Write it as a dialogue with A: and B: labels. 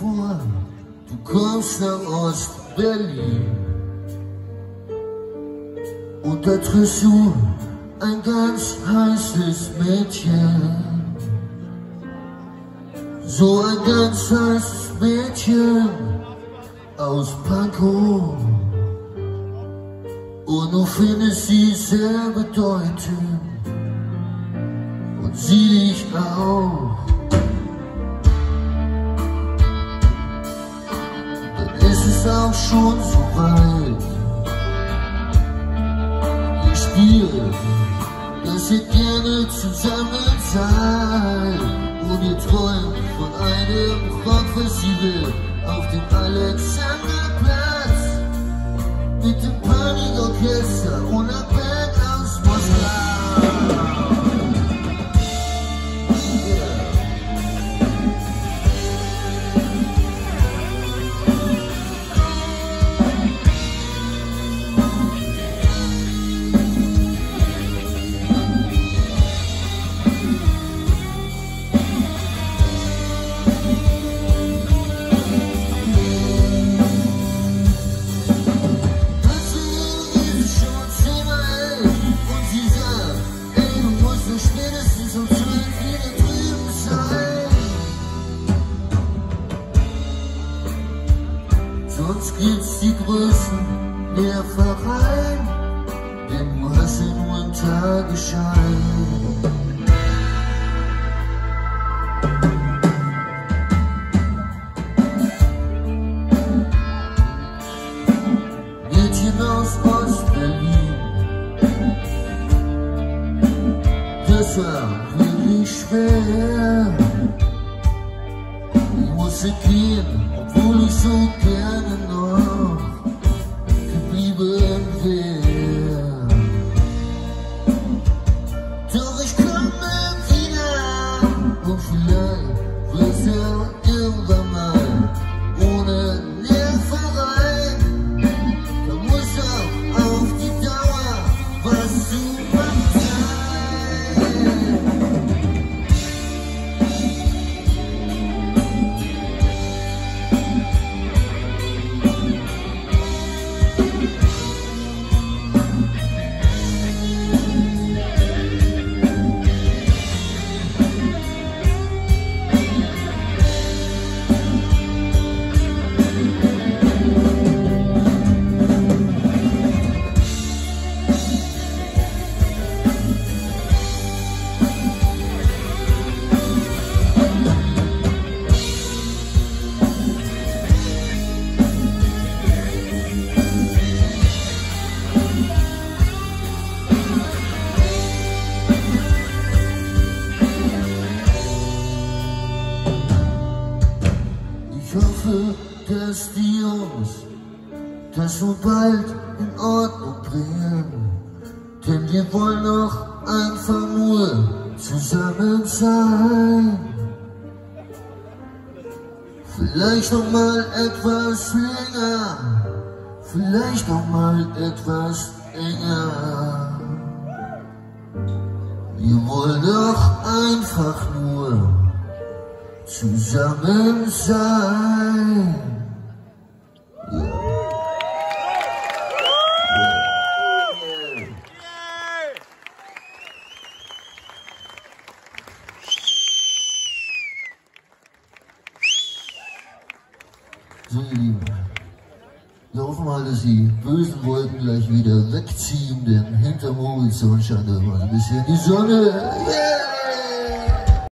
A: vor, du kommst nach Ost-Berlin und da triffst du ein ganz heißes Mädchen. So ein ganz heißes Mädchen aus Pankow. Und du findest sie sehr bedeutend und sie dich auch. Dann ist es auch schon so weit. Ihr spielt, dass ihr gerne zusammen seid. Und ihr träumt von einem Rockfestival auf dem Alexanderplatz mit dem Panikorchester und einer Band aus Moskau. Sonst gibt's die Größen der Verein, denn du hast ja nur einen Tagesschein. Mädchen aus Ost-Berlin, das war wirklich schwer. Ich musste gehen, obwohl ich so gerne noch geblieben wäre. Doch ich komme wieder und vielleicht wird's ja irgendwann mal ohne Lehrverein. Da muss auch auf die Dauer was zu machen sein. Ich hoffe, dass die Jungs das so bald in Ordnung bringen, denn wir wollen doch einfach nur zusammen sein. Vielleicht noch mal etwas länger, vielleicht noch mal etwas enger. Wir wollen doch einfach nur zusammen sein. Ja. So, ihr Lieben, wir hoffen mal, dass die bösen Wolken gleich wieder wegziehen, denn hinterm Horizont scheint immer ein bisschen die Sonne. Yeah!